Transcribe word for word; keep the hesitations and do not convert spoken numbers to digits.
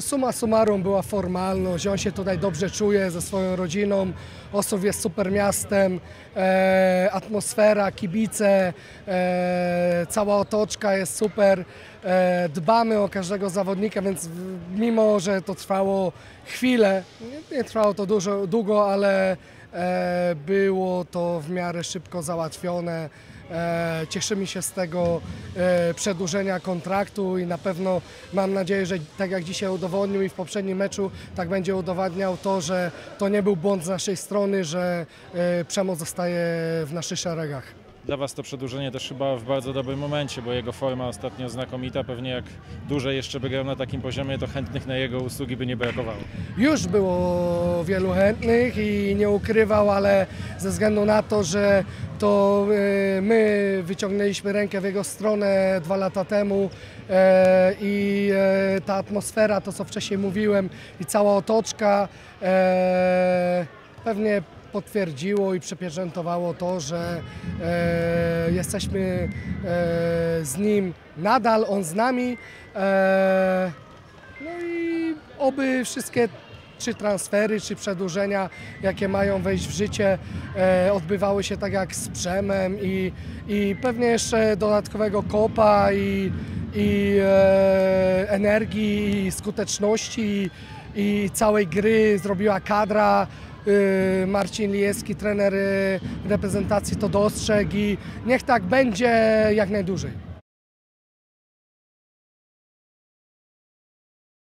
summa summarum była formalność, on się tutaj dobrze czuje ze swoją rodziną, Ossów jest super miastem, e, atmosfera, kibice, e, cała otoczka jest super, e, dbamy o każdego zawodnika, więc w, mimo, że to trwało chwilę, nie, nie trwało to dużo, długo, ale e, było to w miarę szybko załatwione. E, cieszymy się z tego e, przedłużenia kontraktu i na pewno mam nadzieję, że tak jak dzisiaj udowodnił i w poprzednim meczu, tak będzie udowadniał to, że to nie był błąd z naszej strony, że e, Przemo zostaje w naszych szeregach. Dla Was to przedłużenie też chyba w bardzo dobrym momencie, bo jego forma ostatnio znakomita, pewnie jak dłużej jeszcze by grał na takim poziomie, to chętnych na jego usługi by nie brakowało. Już było wielu chętnych i nie ukrywał, ale ze względu na to, że to my wyciągnęliśmy rękę w jego stronę dwa lata temu i ta atmosfera, to co wcześniej mówiłem i cała otoczka pewnie potwierdziło i przypieczętowało to, że e, jesteśmy e, z nim nadal, on z nami. E, no i oby wszystkie czy transfery, czy przedłużenia, jakie mają wejść w życie, e, odbywały się tak jak z Przemem i, i pewnie jeszcze dodatkowego kopa i, i e, energii, i skuteczności i, i całej gry zrobiła kadra. Marcin Lijewski, trener reprezentacji, to dostrzegł i niech tak będzie jak najdłużej.